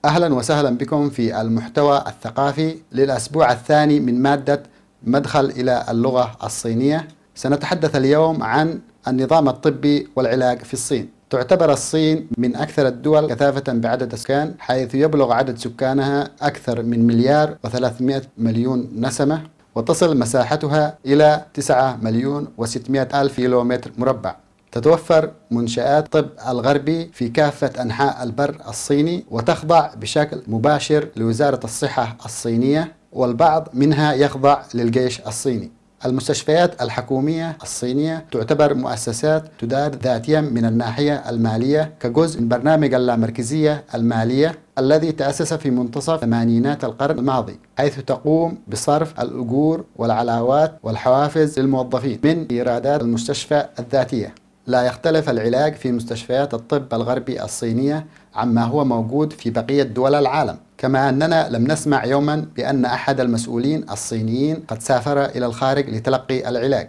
أهلا وسهلا بكم في المحتوى الثقافي للأسبوع الثاني من مادة مدخل إلى اللغة الصينية. سنتحدث اليوم عن النظام الطبي والعلاج في الصين. تعتبر الصين من أكثر الدول كثافة بعدد السكان، حيث يبلغ عدد سكانها أكثر من 1,300,000,000 نسمة، وتصل مساحتها إلى 9,600,000 كيلومتر مربع. تتوفر منشآت الطب الغربي في كافة أنحاء البر الصيني، وتخضع بشكل مباشر لوزارة الصحة الصينية، والبعض منها يخضع للجيش الصيني. المستشفيات الحكومية الصينية تعتبر مؤسسات تدار ذاتيا من الناحية المالية كجزء من برنامج اللامركزية المالية الذي تأسس في منتصف ثمانينات القرن الماضي، حيث تقوم بصرف الأجور والعلاوات والحوافز للموظفين من إيرادات المستشفى الذاتية. لا يختلف العلاج في مستشفيات الطب الغربي الصينية عما هو موجود في بقية دول العالم، كما أننا لم نسمع يوما بأن أحد المسؤولين الصينيين قد سافر إلى الخارج لتلقي العلاج.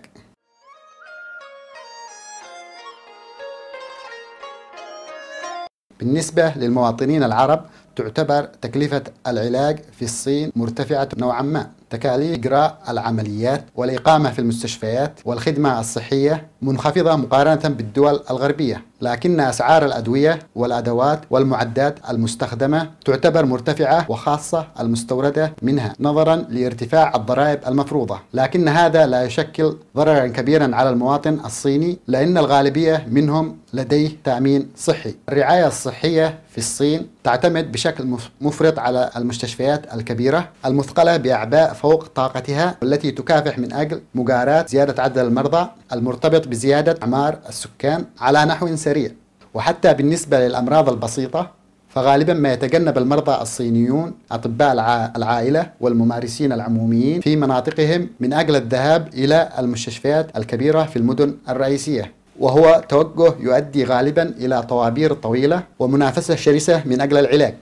بالنسبة للمواطنين العرب، تعتبر تكلفة العلاج في الصين مرتفعة نوعا ما. تكاليف إجراء العمليات والإقامة في المستشفيات والخدمة الصحية منخفضة مقارنة بالدول الغربية، لكن أسعار الأدوية والأدوات والمعدات المستخدمة تعتبر مرتفعة، وخاصة المستوردة منها نظرا لارتفاع الضرائب المفروضة. لكن هذا لا يشكل ضررا كبيرا على المواطن الصيني، لأن الغالبية منهم لديه تأمين صحي. الرعاية الصحية في الصين تعتمد بشكل مفرط على المستشفيات الكبيرة المثقلة بأعباء فوق طاقتها، والتي تكافح من أجل مجاراة زيادة عدد المرضى المرتبط بزيادة أعمار السكان على نحو سريع. وحتى بالنسبة للأمراض البسيطة، فغالبا ما يتجنب المرضى الصينيون أطباء العائلة والممارسين العموميين في مناطقهم من أجل الذهاب إلى المستشفيات الكبيرة في المدن الرئيسية، وهو توجه يؤدي غالبا إلى طوابير طويلة ومنافسة شرسة من أجل العلاج.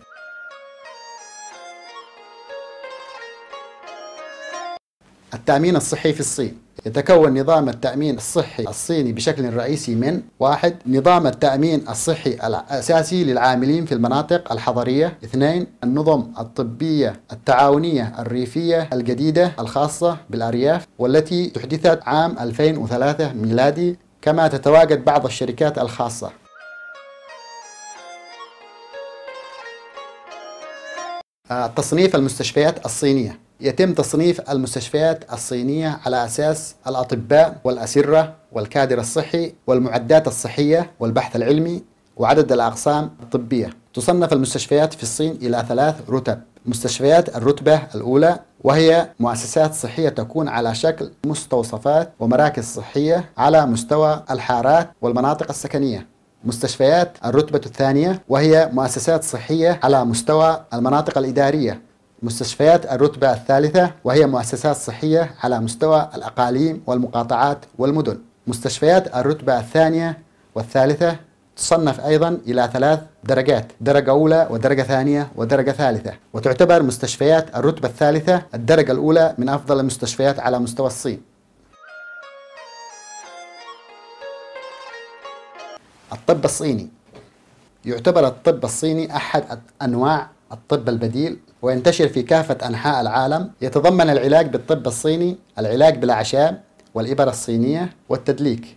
التأمين الصحي في الصين. يتكون نظام التأمين الصحي الصيني بشكل رئيسي من: 1. نظام التأمين الصحي الأساسي للعاملين في المناطق الحضرية. 2. النظم الطبية التعاونية الريفية الجديدة الخاصة بالأرياف، والتي تحدثت عام 2003 ميلادي، كما تتواجد بعض الشركات الخاصة. تصنيف المستشفيات الصينية. يتم تصنيف المستشفيات الصينية على أساس الأطباء والأسرة والكادر الصحي والمعدات الصحية والبحث العلمي وعدد الأقسام الطبية. تصنف المستشفيات في الصين إلى 3 رتب. مستشفيات الرتبة الأولى، وهي مؤسسات صحية تكون على شكل مستوصفات ومراكز صحية على مستوى الحارات والمناطق السكنية. مستشفيات الرتبة الثانية، وهي مؤسسات صحية على مستوى المناطق الإدارية. مستشفيات الرتبة الثالثة، وهي مؤسسات صحية على مستوى الأقاليم والمقاطعات والمدن. مستشفيات الرتبة الثانية والثالثة تصنف أيضا إلى 3 درجات: درجة أولى ودرجة ثانية ودرجة ثالثة. وتعتبر مستشفيات الرتبة الثالثة الدرجة الأولى من أفضل المستشفيات على مستوى الصين. الطب الصيني. يعتبر الطب الصيني أحد أنواع الطب البديل، وينتشر في كافة أنحاء العالم. يتضمن العلاج بالطب الصيني العلاج بالأعشاب والإبر الصينية والتدليك.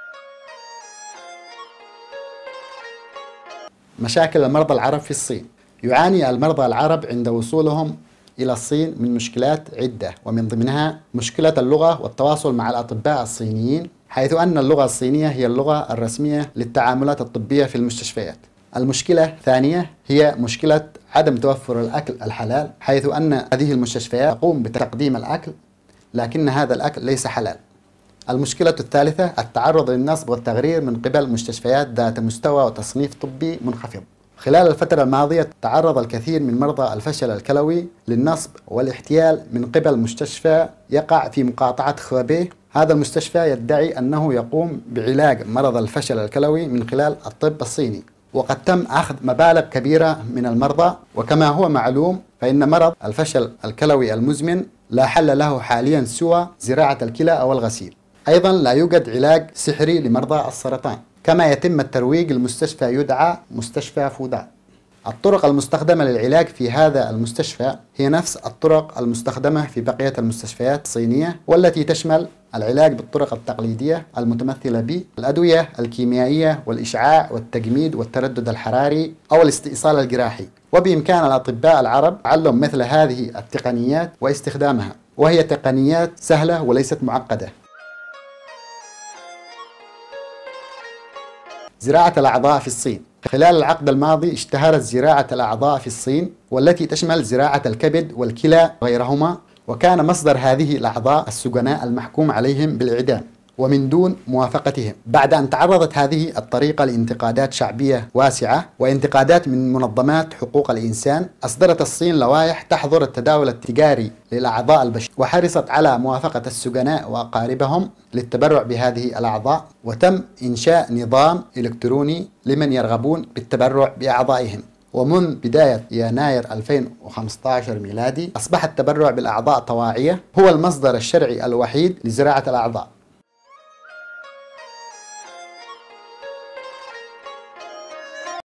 مشاكل المرضى العرب في الصين. يعاني المرضى العرب عند وصولهم إلى الصين من مشكلات عدة، ومن ضمنها مشكلة اللغة والتواصل مع الأطباء الصينيين، حيث أن اللغة الصينية هي اللغة الرسمية للتعاملات الطبية في المستشفيات. المشكلة الثانية هي مشكلة عدم توفر الأكل الحلال، حيث أن هذه المستشفيات تقوم بتقديم الأكل، لكن هذا الأكل ليس حلال. المشكلة الثالثة التعرض للنصب والتغرير من قبل مستشفيات ذات مستوى وتصنيف طبي منخفض. خلال الفترة الماضية تعرض الكثير من مرضى الفشل الكلوي للنصب والاحتيال من قبل مستشفى يقع في مقاطعة خوبيه. هذا المستشفى يدعي أنه يقوم بعلاج مرض الفشل الكلوي من خلال الطب الصيني، وقد تم أخذ مبالغ كبيرة من المرضى. وكما هو معلوم، فإن مرض الفشل الكلوي المزمن لا حل له حاليا سوى زراعة الكلى أو الغسيل. أيضا لا يوجد علاج سحري لمرضى السرطان. كما يتم الترويج للمستشفى يدعى مستشفى فودان. الطرق المستخدمة للعلاج في هذا المستشفى هي نفس الطرق المستخدمة في بقية المستشفيات الصينية، والتي تشمل العلاج بالطرق التقليدية المتمثلة بالأدوية الكيميائية والإشعاع والتجميد والتردد الحراري أو الاستئصال الجراحي. وبإمكان الأطباء العرب تعلم مثل هذه التقنيات واستخدامها، وهي تقنيات سهلة وليست معقدة. زراعة الأعضاء في الصين. خلال العقد الماضي اشتهرت زراعة الأعضاء في الصين، والتي تشمل زراعة الكبد والكلى وغيرهما، وكان مصدر هذه الأعضاء السجناء المحكوم عليهم بالإعدام ومن دون موافقتهم، بعد أن تعرضت هذه الطريقة لانتقادات شعبية واسعة وانتقادات من منظمات حقوق الإنسان. أصدرت الصين لوائح تحظر التداول التجاري للأعضاء البشرية، وحرصت على موافقة السجناء وأقاربهم للتبرع بهذه الأعضاء، وتم إنشاء نظام إلكتروني لمن يرغبون بالتبرع بأعضائهم. ومن بداية يناير 2015 ميلادي أصبح التبرع بالأعضاء طواعية هو المصدر الشرعي الوحيد لزراعة الأعضاء.